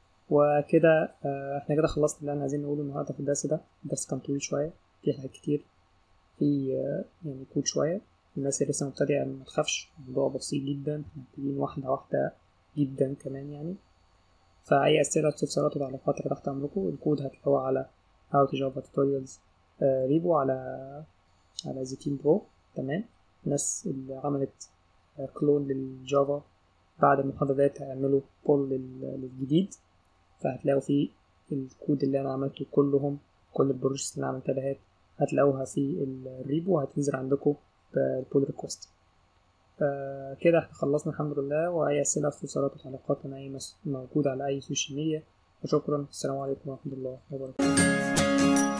وكده آه احنا كده خلصنا اللي انا عايزين نقوله النهارده في الدرس ده. الدرس كان طويل شويه، فيه حاجات كتير، في آه يعني كود شويه. الناس اللي لسه مبتدئه ما تخافش، الموضوع بسيط جدا، محتاجين واحده واحده جدا كمان يعني. فاي اسئله استفسارات وتعليقات تحت امركم. الكود هتلاقوه على how to java tutorials آه ريبو على على زيتين برو، تمام. الناس اللي عملت كلون للجافا بعد المحاضرات هيعملوا بول للجديد، فهتلاقوا فيه الكود اللي انا عملته كلهم، كل البروجكتس اللي انا عملتها دهات هتلاقوها في الريبو، هتنزل عندكم بالبول ريكوست. آه كده احنا خلصنا الحمد لله. واي اسئله استفسارات وتعليقات انا اي موجود على اي سوشيال ميديا. وشكرا، السلام عليكم ورحمه الله وبركاته.